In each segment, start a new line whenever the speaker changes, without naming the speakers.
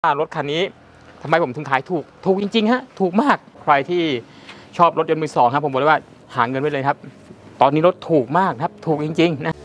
รถคันนี้ทำไมผมถึงขายถูกจริงๆฮะถูกมากใครที่ชอบรถยนต์มือสองครับผมบอกเลยว่าหาเงินไว้เลยครับตอนนี้รถถูกมากครับถูกจริงๆนะ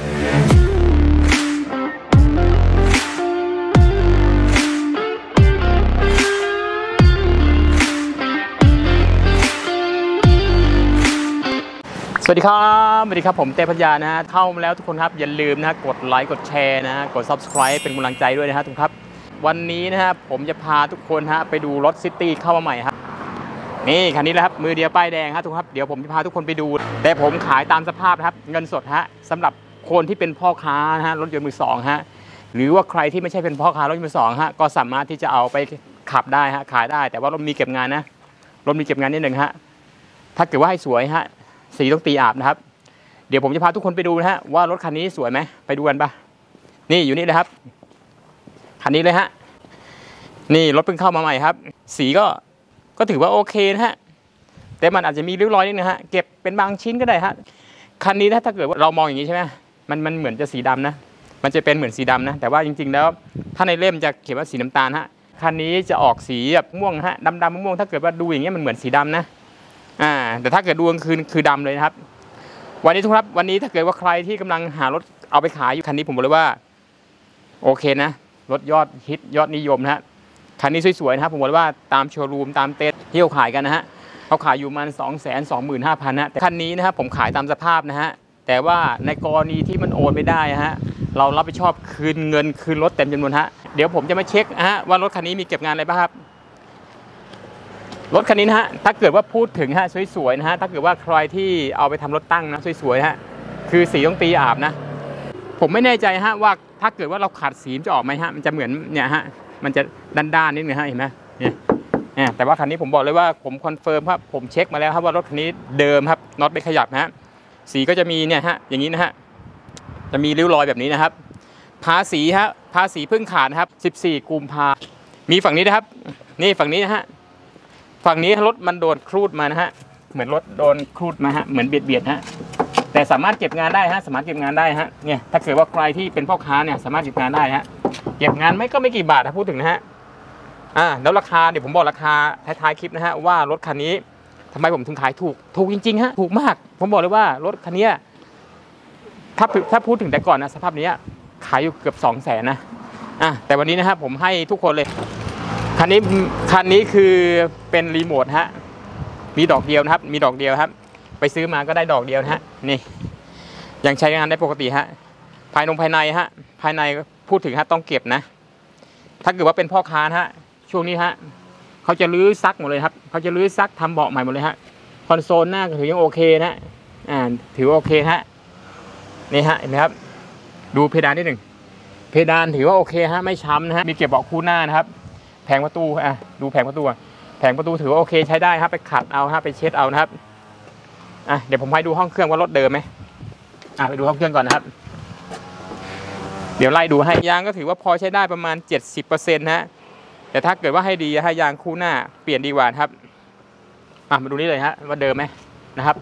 สวัสดีครับผมเต้ปัญญานะฮะเข้ามาแล้วทุกคนครับอย่าลืมนะกดไลค์กดแชร์นะกด Subscribe เป็นกำลังใจด้วยนะฮะทุกครับวันนี้นะครับผมจะพาทุกคนฮะไปดูรถซิตี้เข้ามาใหม่ครับนี่คันนี้แหละครับมือเดียวป้ายแดงครับทุกครับเดี๋ยวผมจะพาทุกคนไปดูแต่ผมขายตามสภาพครับเงินสดฮะสำหรับคนที่เป็นพ่อค้านะฮะรถยนต์มือสองฮะหรือว่าใครที่ไม่ใช่เป็นพ่อค้ารถยนต์มือสองฮะก็สามารถที่จะเอาไปขับได้ฮะขายได้แต่ว่ารถมีเก็บงานนะรถมีเก็บงานนิดหนึ่งฮะถ้าเกิดว่าให้สวยฮะสีต้องตีอาบนะครับเดี๋ยวผมจะพาทุกคนไปดูนะฮะว่ารถคันนี้สวยไหมไปดูกันปะนี่อยู่นี่เลยครับคันนี้เลยฮะนี่รถเพิ่งเข้ามาใหม่ครับสีก็ถือว่าโอเคนะฮะแต่มันอาจจะมีริ้วรอยนิดนึงฮะเก็บเป็นบางชิ้นก็ได้ฮะคันนี้ถ้าเกิดว่าเรามองอย่างนี้ใช่ไหมมันเหมือนจะสีดำนะมันจะเป็นเหมือนสีดำนะแต่ว่าจริงๆแล้วถ้าในเล่มจะเขียนว่าสีน้ำตาลฮะคันนี้จะออกสีแบบม่วงฮะดำม่วงถ้าเกิดว่าดูอย่างเงี้ยมันเหมือนสีดำนะแต่ถ้าเกิดดูกลางคืนคือดำเลยนะครับวันนี้ทุกครับวันนี้ถ้าเกิดว่าใครที่กำลังหารถเอาไปขายอยู่คันนี้ผมบอกเลยว่าโอเคนะรถยอดฮิตยอดนิยมนะฮะคันนี้สวยๆนะครับผมบอกเลยว่าตามโชว์รูมตามเต็นท์ที่เขาขายกันนะฮะเขาขายอยู่มัน225,000นะแต่คันนี้นะครับผมขายตามสภาพนะฮะแต่ว่าในกรณีที่มันโอนไม่ได้ฮะเรารับผิดชอบคืนเงินคืนรถเต็มจำนวนฮะเดี๋ยวผมจะมาเช็คฮะว่ารถคันนี้มีเก็บงานอะไรบ้างครับรถคันนี้นะฮะถ้าเกิดว่าพูดถึงฮะสวยๆนะฮะถ้าเกิดว่าใครที่เอาไปทำรถตั้งนะสวยๆฮะคือสีต้องตีอาบนะผมไม่แน่ใจฮะว่าถ้าเกิดว่าเราขัดสีจะออกไหมฮะมันจะเหมือนเนี่ยฮะมันจะด้านๆนิดนึงฮะเห็นไหมเนี่ยแต่ว่าคันนี้ผมบอกเลยว่าผมคอนเฟิร์มครับผมเช็คมาแล้วครับว่ารถคันนี้เดิมครับน็อตไม่ขยับนะฮะสีก็จะมีเนี่ยฮะอย่างนี้นะฮะจะมีริ้วรอยแบบนี้นะครับภาษีฮะภาษีเพิ่งขาดนะครับ14 กุมภาพันธ์มีฝั่งนี้นะครับนี่ฝั่งนี้นะฮะฝั่งนี้รถมันโดนครูดมานะฮะเหมือนรถโดนครูดมาฮะเหมือนเบียดฮะแต่สามารถเก็บงานได้ฮะสามารถเก็บงานได้ฮะเนี่ยถ้าเกิดว่าใครที่เป็นพ่อค้าเนี่ยสามารถเก็บงานได้ฮะเก็บงานไม่กี่บาทถ้าพูดถึงนะฮะแล้วราคาเดี๋ยวผมบอกราคาท้ายคลิปนะฮะว่ารถคันนี้ทำไมผมถึงขายถูกจริงๆฮะถูกมากผมบอกเลยว่ารถคันนี้ถ้าพูดถึงแต่ก่อนนะสภาพนี้ขายอยู่เกือบ200,000นะแต่วันนี้นะครับผมให้ทุกคนเลยคันนี้คือเป็นรีโมทฮะมีดอกเดียวนะครับมีดอกเดียวครับไปซื้อมาก็ได้ดอกเดียวนะฮะนี่ยังใช้งานได้ปกติฮะภายในฮะภายในพูดถึงฮะต้องเก็บนะถ้าเกิดว่าเป็นพ่อค้าฮะช่วงนี้ฮะเขาจะรื้อซักหมดเลยครับเขาจะรื้อซักทำเบาะใหม่หมดเลยฮะคอนโซลหน้าก็ถือยังโอเคนะถือโอเคฮะนี่ฮะเห็นไหมครับดูเพดานนิดหนึ่งเพดานถือว่าโอเคฮะไม่ช้ำนะฮะมีเก็บเบาะคู่หน้านะครับแผงประตูดูแผงประตูถือว่าโอเคใช้ได้ครับไปขัดเอาฮะไปเช็ดเอานะครับเดี๋ยวผมให้ดูห้องเครื่องว่ารถเดิมไหมไปดูห้องเครื่องก่อนนะครับเดี๋ยวไล่ดูให้ยางก็ถือว่าพอใช้ได้ประมาณ 70% นะฮะแต่ถ้าเกิดว่าให้ดีให้ยางคู่หน้าเปลี่ยนดีกว่าครับมาดูนี่เลยฮะว่าเดิมไหมนะครับ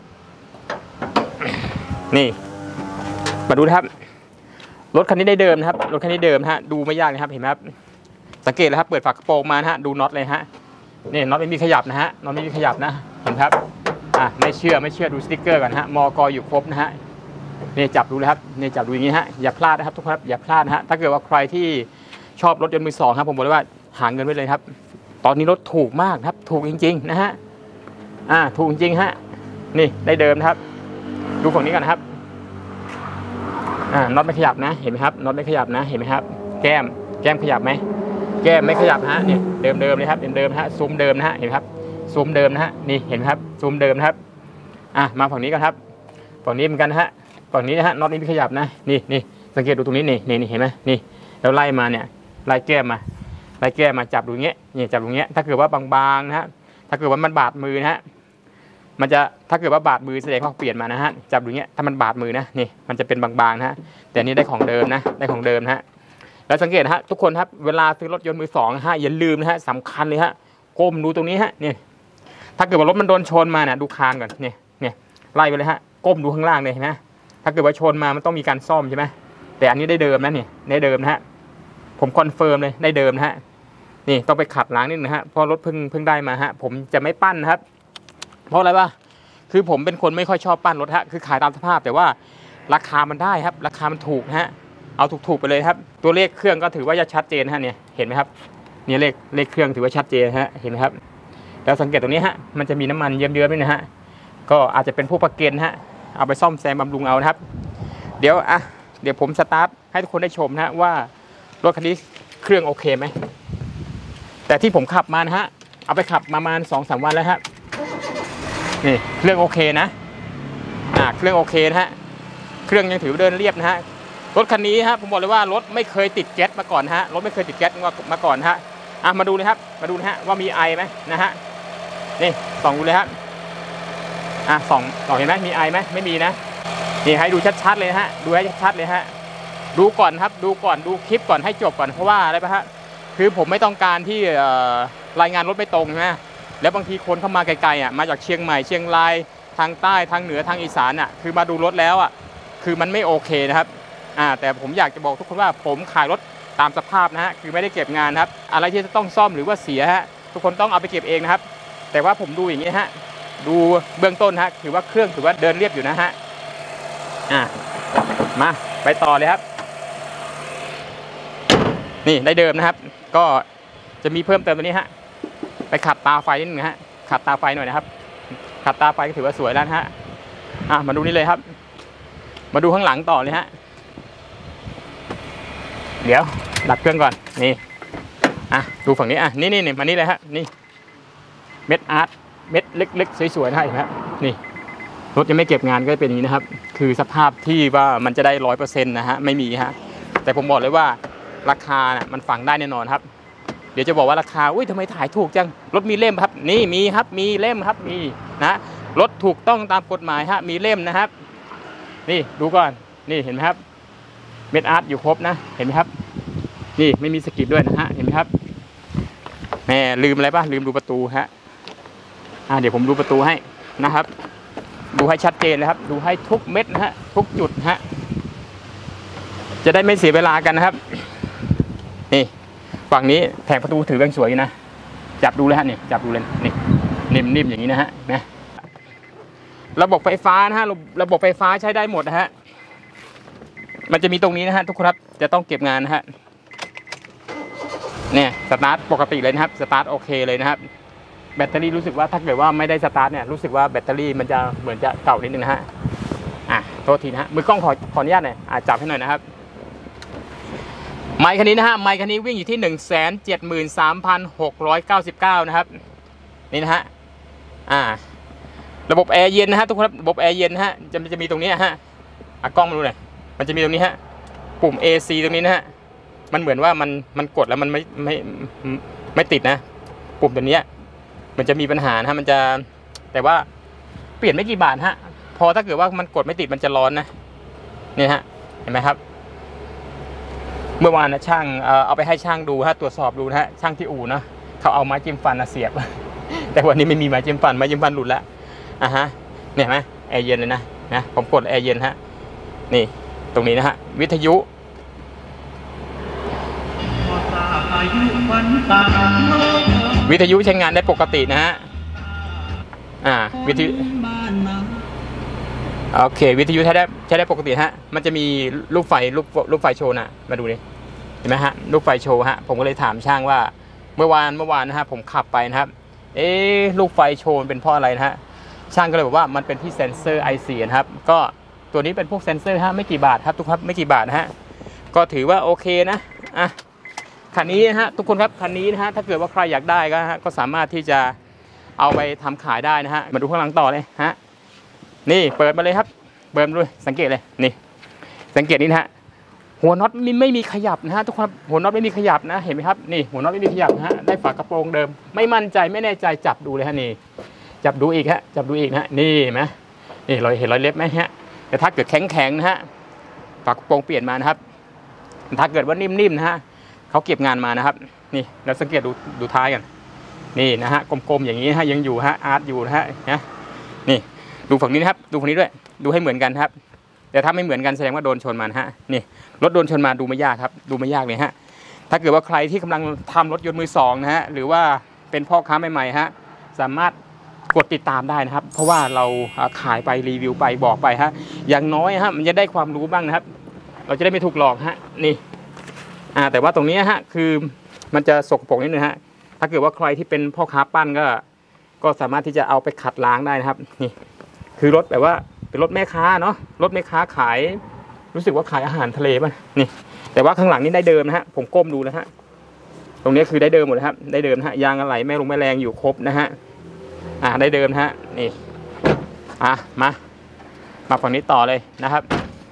นี่มาดูนะครับรถคันนี้ได้เดิมนะครับรถคันนี้เดิมฮะดูไม่ยากนะครับเห็นไหมครับสังเกตเลยครับเปิดฝากระโปรงมานะฮะดูน็อตเลยฮะนี่น็อตไม่มีขยับนะฮะน็อตไม่มีขยับนะเห็นครับไม่เชื่อดูสติ๊กเกอร์ก่อนฮะมก.อยู่ครบนะฮะนี่จับดูเลยครับนี่จับดูอย่างนี้ฮะอย่าพลาดนะครับทุกคนอย่าพลาดนะฮะถ้าเกิดว่าใครที่ชอบรถยนต์มือสองครับผมบอกเลยว่าหาเงินไว้เลยครับตอนนี้รถถูกมากครับถูกจริงๆนะฮะถูกจริงฮะนี่ได้เดิมนะครับดูฝั่งนี้ก่อนนะครับน็อตไม่ขยับนะเห็นไหมครับน็อตไม่ขยับนะเห็นไหมครับแก้มขยับไหมแก้มไม่ขยับฮะนี่เดิมเลยครับเดิมฮะซูมเดิมนะฮะเห็นครับซูมเดิมนะฮะนี่เห็นครับซูมเดิมนะครับมาฝั่งนี้กันครับฝั่งนี้เหมือนกันนะฮะฝั่งนี้นะฮะน็อตนี้ไม่ขยับนะนี่สังเกตดูตรงนี้นี่เห็นไหมนี่แล้วไล่มาเนี่ยไล่แก้มมาจับดูเงี้ยนี่จับดูเงี้ยถ้าเกิดว่าบางๆนะฮะถ้าเกิดว่ามันบาดมือนะฮะมันจะถ้าเกิดว่าบาดมือแสดงว่าเปลี่ยนมานะฮะจับดูเงี้ยถ้ามันบาดมือนะนี่มันจะเป็นบางๆนะฮะแต่นี่ได้ของเดิมนะได้ของเดิมนะฮะแล้วสังเกตฮะทุกคนครับเวลาซื้อรถยนต์มือสองฮะอย่าลืมนะฮะสำคัญเลยฮะก้มดูตรงนี้ฮะนี่ถ้าเกิดว่ารถมันโดนชนมาเนี่ยดูคานก่อนเนี่ยไล่ไปเลยฮะก้มดูข้างล่างเลยนะถ้าเกิดว่าชนมามันต้องมีการซ่อมใช่ไหมแต่อันนี้ได้เดิมนะเนี่ยได้เดิมนะฮะผมคอนเฟิร์มเลยได้เดิมนะฮะนี่ต้องไปขัดล้างนิดนึงฮะเพราะรถเพิ่งได้มาฮะผมจะไม่ปั้นนะครับเพราะอะไรวะคือผมเป็นคนไม่ค่อยชอบปั้นรถฮะคือขายตามสภาพแต่ว่าราคามันได้ครับราคามันถูกฮะเอาถูกๆไปเลยครับตัวเลขเครื่องก็ถือว่าจะชัดเจนฮะเนี่ยเห็นไหมครับเนี่ยเลขเครื่องถือว่าชัดเจนฮะเห็นไหมครับแล้วสังเกตตรงนี้ฮะมันจะมีน้ำมันเยิ้มๆด้วยนะฮะก็อาจจะเป็นพวกประเก็นฮะเอาไปซ่อมแซมบำรุงเอานะครับเดี๋ยวผมสตาร์ทให้ทุกคนได้ชมนะว่ารถคันนี้เครื่องโอเคไหมแต่ที่ผมขับมานะฮะเอาไปขับประมาณ 2-3 วันแล้วฮะนี่เครื่องโอเคนะเครื่องโอเคนะฮะเครื่องยังถือเดินเรียบนะฮะรถคันนี้ฮะผมบอกเลยว่ารถไม่เคยติดแก๊สมาก่อนฮะรถไม่เคยติดแก๊สมาก่อนฮะมาดูนะครับมาดูนะฮะว่ามีไอไหมนะฮะนี่ส่องดูเลยฮะส่องเห็นไหมมีไอไหมไม่มีนะนี่ให้ดูชัดๆเลยฮะดูให้ชัดๆเลยฮะดูก่อนครับดูก่อนดูคลิปก่อนให้จบก่อนเพราะว่าอะไรปะฮะคือผมไม่ต้องการที่รายงานรถไม่ตรงนะแล้วบางทีคนเข้ามาไกลๆมาจากเชียงใหม่เชียงรายทางใต้ทางเหนือทางอีสานคือมาดูรถแล้วคือมันไม่โอเคนะครับแต่ผมอยากจะบอกทุกคนว่าผมขายรถตามสภาพนะฮะคือไม่ได้เก็บงานครับอะไรที่จะต้องซ่อมหรือว่าเสียฮะทุกคนต้องเอาไปเก็บเองนะครับแต่ว่าผมดูอย่างนี้ฮะดูเบื้องต้นฮะถือว่าเครื่องถือว่าเดินเรียบอยู่นะฮะมาไปต่อเลยครับนี่ได้เดิมนะครับก็จะมีเพิ่มเติมตัวนี้ฮะไปขัดตาไฟนิดนึงฮะขัดตาไฟหน่อยนะครับขัดตาไฟก็ถือว่าสวยแล้วฮะมาดูนี่เลยครับมาดูข้างหลังต่อเลยฮะเดี๋ยวดับเครื่องก่อนนี่ดูฝั่งนี้นี่มานี่เลยฮะนี่เม็ดอาร์ตเม็ดเล็กๆสวยๆนะเห็นไหมครับนี่รถยังไม่เก็บงานก็เป็นอย่างนี้นะครับคือสภาพที่ว่ามันจะได้ 100% นะฮะไม่มีฮะแต่ผมบอกเลยว่าราคาน่ะมันฝังได้แน่นอนครับเดี๋ยวจะบอกว่าราคาอุ้ยทำไมถ่ายถูกจังรถมีเล่มครับนี่มีครับมีเล่มครับมีนะรถถูกต้องตามกฎหมายฮะมีเล่มนะครับนี่ดูก่อนนี่เห็นไหมครับเม็ดอาร์ตอยู่ครบนะเห็นไหมครับนี่ไม่มีสกิปด้วยนะฮะเห็นไหมครับแหมลืมอะไรป่ะลืมดูประตูฮะเดี๋ยวผมดูประตูให้นะครับดูให้ชัดเจนเลยครับดูให้ทุกเม็ดนะฮะทุกจุดฮะจะได้ไม่เสียเวลากันนะครับนี่ฝั่งนี้แผงประตูถือเป็นสวยนะจับดูเลยฮะนี่จับดูเลยนี่นิ่มๆอย่างนี้นะฮะนะระบบไฟฟ้านะฮะระบบไฟฟ้าใช้ได้หมดนะฮะมันจะมีตรงนี้นะฮะทุกคนครับจะต้องเก็บงานนะฮะเนี่ยสตาร์ทปกติเลยนะครับสตาร์ทโอเคเลยนะครับแบตเตอรี่รู้สึกว่าถ้าเกิดว่าไม่ได้สตาร์ทเนี่ยรู้สึกว่าแบตเตอรี่มันจะเหมือนจะเก่านิดนึงนะฮะโทษทีนะฮะมือกล้องขออนุญาตหน่อยจับให้หน่อยนะครับไมค์คันนี้นะฮะไมค์คันนี้วิ่งอยู่ที่ 173,699 นะครับนี่นะฮะระบบแอร์เย็นนะฮะทุกคนระบบแอร์เย็นนะฮะจะมีตรงนี้ฮะกล้องมาดูหน่อยมันจะมีตรงนี้ฮะปุ่ม AC ตรงนี้นะฮะมันเหมือนว่ามันกดแล้วมันไม่ติดนะปุ่มตัวนี้มันจะมีปัญหานะฮะมันจะแต่ว่าเปลี่ยนไม่กี่บาทฮะพอถ้าเกิดว่ามันกดไม่ติดมันจะร้อนนะนี่ฮะเห็นไหมครับเมื่อวานนะช่างเอาไปให้ช่างดูฮะตรวจสอบดูนะฮะช่างที่อู่นะเขาเอาไม้จิ้มฟันเสียบแต่วันนี้ไม่มีไม้จิ้มฟันหลุดแล้วเนี่ยไหมแอร์เย็นเลยนะผมกดแอร์เย็นฮะนี่ตรงนี้นะฮะวิทยุใช้งานได้ปกตินะฮะวิทยุโอเควิทยุใช้ได้ปกติฮะมันจะมีลูกไฟโชว์นะมาดูดิเห็นไหมฮะลูกไฟโชว์ฮะผมก็เลยถามช่างว่าเมื่อวานนะฮะผมขับไปนะครับลูกไฟโชว์เป็นเพราะอะไรนะฮะช่างก็เลยบอกว่ามันเป็นที่เซ็นเซอร์ IC นะครับก็ตัวนี้เป็นพวกเซ็นเซอร์ฮะไม่กี่บาทครับทุกครับไม่กี่บาทนะฮะก็ถือว่าโอเคนะคันนี้นะฮะทุกคนครับคันนี้นะฮะถ้าเกิดว่าใครอยากได้ก็สามารถที่จะเอาไปทำขายได้นะฮะมาดูข้างหลังต่อเลยฮะนี่เปิดมาเลยครับเปิดมาด้วยสังเกตเลยนี่สังเกตนี่นะฮะหัวน็อตไม่มีขยับนะฮะทุกคนหัวน็อตไม่มีขยับนะเห็นไหมครับนี่หัวน็อตไม่มีขยับนะฮะได้ฝากระโปรงเดิมไม่มั่นใจไม่แน่ใจจับดูเลยฮะนี่จับดูอีกฮะจับดูอีกนะนี่เห็นไหมนี่เราเห็นรอยเล็บไหมฮะแต่ถ้าเกิดแข็งนะฮะฝากระโปรงเปลี่ยนมานะครับถ้าเกิดว่านิ่มๆนะฮะเขาเก็บงานมานะครับนี่เราสังเกตดูท้ายกันนี่นะฮะกลมๆอย่างนี้ฮะยังอยู่ฮะอาร์ตอยู่นะฮะนี่ดูฝั่งนี้นะครับดูฝั่งนี้ด้วยดูให้เหมือนกันครับแต่ถ้าไม่เหมือนกันแสดงว่าโดนชนมาฮะนี่รถโดนชนมาดูไม่ยากครับดูไม่ยากเลยฮะถ้าเกิดว่าใครที่กำลังทำรถยนต์มือสองนะฮะหรือว่าเป็นพ่อค้าใหม่ๆฮะสามารถกดติดตามได้นะครับเพราะว่าเราขายไปรีวิวไปบอกไปฮะอย่างน้อยฮะมันจะได้ความรู้บ้างนะครับเราจะได้ไม่ถูกหลอกฮะนี่แต่ว่าตรงนี้ฮะคือมันจะสกปรกนิดนึงฮะถ้าเกิดว่าใครที่เป็นพ่อค้าปั้นก็สามารถที่จะเอาไปขัดล้างได้นะครับนี่คือรถแบบว่าเป็นรถแม่ค้าเนาะรถแม่ค้าขายรู้สึกว่าขายอาหารทะเลป่ะนี่แต่ว่าข้างหลังนี่ได้เดิมนะฮะผมก้มดูนะฮะตรงนี้คือได้เดิมหมดนะครับได้เดิมนะฮะยางอะไหล่แม่แรงอยู่ครบนะฮะได้เดิมนะฮะนี่มาฝั่งนี้ต่อเลยนะครับ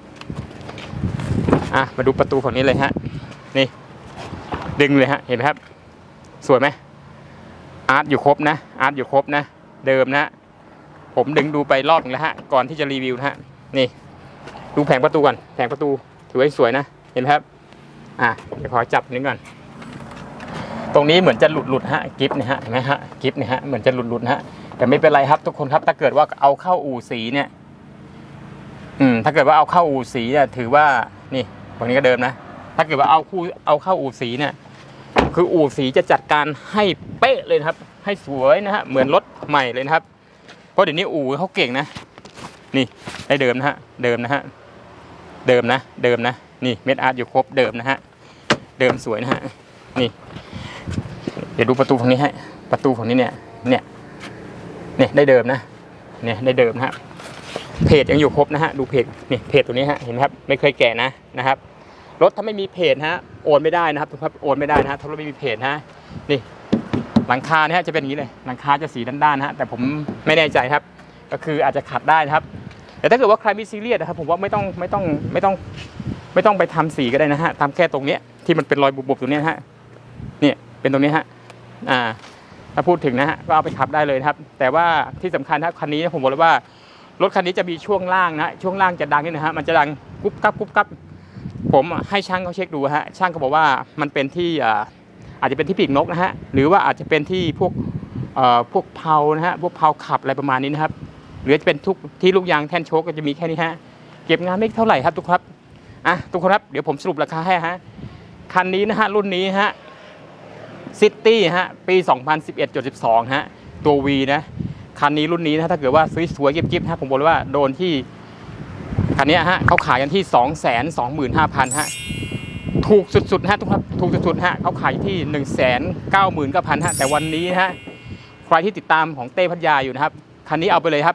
มาดูประตูฝั่งนี้เลยฮะนี่ดึงเลยฮะเห็นไหมครับสวยไหมอาร์ตอยู่ครบนะอาร์ตอยู่ครบนะเดิมนะผมดึงดูไปรอบนึงแล้วฮะก่อนที่จะรีวิวนะฮะนี่ดูแผงประตูก่อนแผงประตูถือว่าสวยนะเห็นไหมครับเดี๋ยวขอจับนิดก่อนตรงนี้เหมือนจะหลุดฮะกิฟต์เนี่ยฮะเห็นไหมฮะกิฟต์เนี่ยฮะเหมือนจะหลุดฮะแต่ไม่เป็นไรครับทุกคนครับถ้าเกิดว่าเอาเข้าอู่สีเนี่ยถ้าเกิดว่าเอาเข้าอู่สีเนี่ยถือว่านี่ตรงนี้ก็เดิมนะถ้าเกิดว่าเอาเข้าอู่สีเนี่ยคืออู่สีจะจัดการให้เป๊ะเลยนะครับให้สวยนะฮะเหมือนรถใหม่เลยนะครับเพราะเดี๋ยวนี้อู่เขาเก่งนะนี่ได้เดิมนะฮะเดิมนะฮะเดิมนะนี่เม็ดอาร์ตอยู่ครบเดิมนะฮะเดิมสวยนะฮะนี่เดี๋ยวดูประตูฝั่งนี้ให้ประตูฝั่งนี้เนี่ยได้เดิมนะเนี่ยได้เดิมนะฮะเพจยังอยู่ครบนะฮะดูเพจนี่เพจตัวนี้ฮะเห็นไหมครับไม่เคยแก่นะครับรถถ้าไม่มีเพจฮะโอนไม่ได้นะครับทุกคนโอนไม่ได้นะฮะถ้ารถไม่มีเพจฮะนี่หลังคาเนี่ยจะเป็นอย่างนี้เลยหลังคาจะสีด้านๆฮะแต่ผมไม่แน่ใจครับก็คืออาจจะขัดได้นะครับแต่ถ้าเกิดว่าใครมีซีเรียสนะครับผมว่าไม่ต้องไปทำสีก็ได้นะฮะทำแค่ตรงนี้ที่มันเป็นรอยบุบๆตรงนี้ฮะเนี่ยเป็นตรงนี้ฮะถ้าพูดถึงนะฮะก็เอาไปขับได้เลยครับแต่ว่าที่สำคัญครับคันนี้ผมบอกเลยว่ารถคันนี้จะมีช่วงล่างนะช่วงล่างจะดังนี่นะฮะมันจะดังกุ๊บกับผมให้ช่างเขาเช็คดูฮะช่างเขาบอกว่ามันเป็นที่อาจจะเป็นที่ปีกนกนะฮะหรือว่าอาจจะเป็นที่พวกเพลานะฮะพวกเพลาขับอะไรประมาณนี้นะครับหรือจะเป็นทุกที่ลูกยางแท่นโชคก็จะมีแค่นี้ฮะเก็บงานไม่เท่าไหร่ครับทุกคนครับเดี๋ยวผมสรุปราคาให้ฮะคันนี้นะฮะรุ่นนี้ฮะซิตี้ฮะปี 2011.12 ฮะตัว V นะคันนี้รุ่นนี้นะถ้าเกิดว่าสวยๆกิ๊บๆฮะผมบอกเลยว่าโดนที่คันนี้ฮะเขาขายกันที่ 225,000 ฮะถูกสุดๆฮะทุกครับถูกสุดๆฮะเขาขายที่ 199,000 ฮะแต่วันนี้ฮะใครที่ติดตามของเต้พัทยาอยู่นะครับคันนี้เอาไปเลยครับ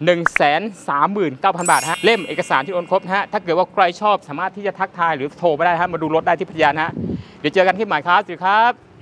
139,000 บาทฮะเล่มเอกสารที่โอนครบฮะถ้าเกิดว่าใครชอบสามารถที่จะทักทายหรือโทรไปได้ฮะมาดูรถได้ที่พัทยาฮะเดี๋ยวเจอกันที่หมายครับสวัสดีครับ